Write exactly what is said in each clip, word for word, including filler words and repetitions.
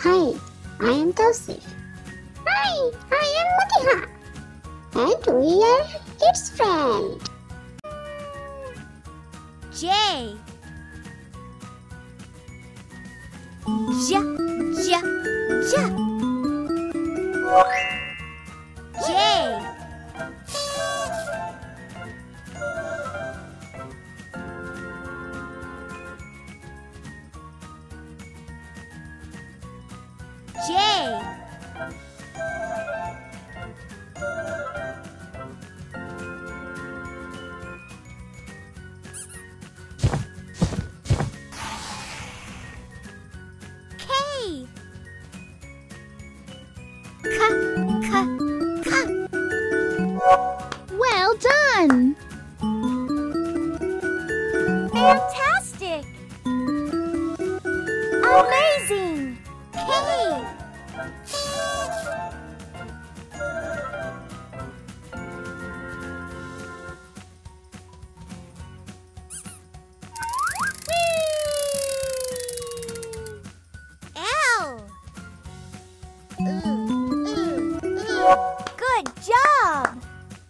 Hi, I am Tausif. Hi, I am Matiha. And we are its friend. J. J, J, J. J. J. K. K, K, K. Well done! Fantastic! Amazing! K. L. Ooh, ooh, ooh. Good job!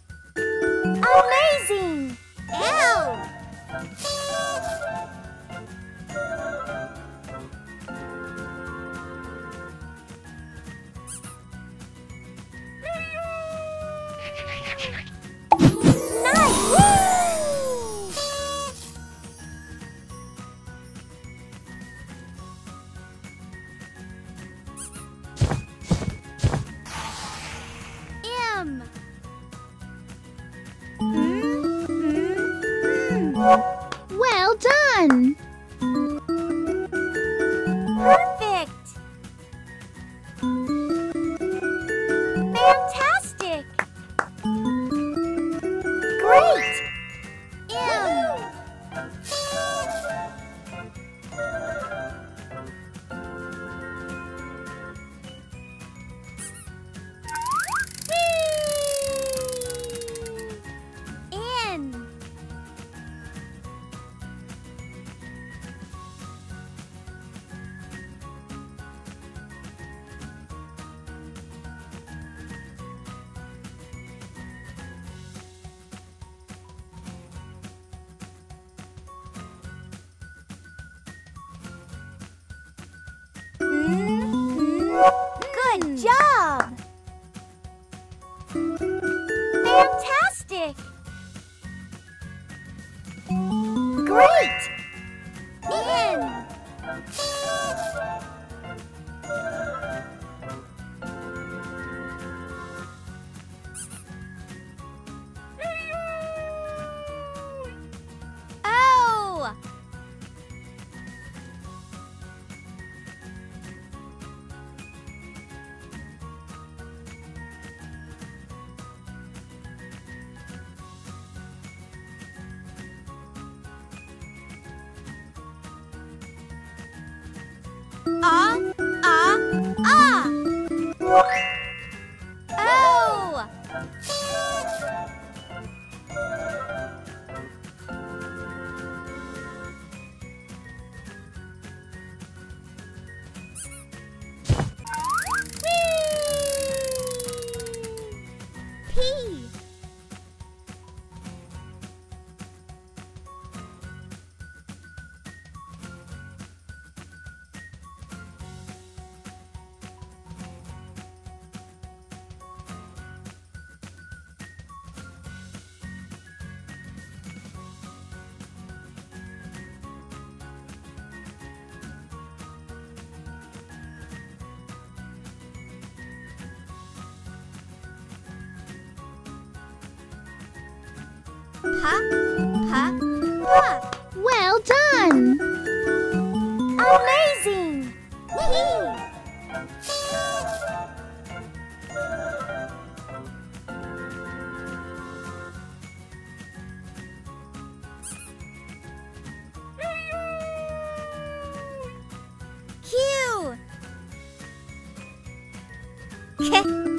Amazing! L. M. Mm, mm, mm. Well done! Perfect! Fantastic! Great! M. N. Good job! Fantastic! Great! In! O! Ah, ah, ah. O. P. Pa, pa, pa. Well done! Amazing! P. Q. K.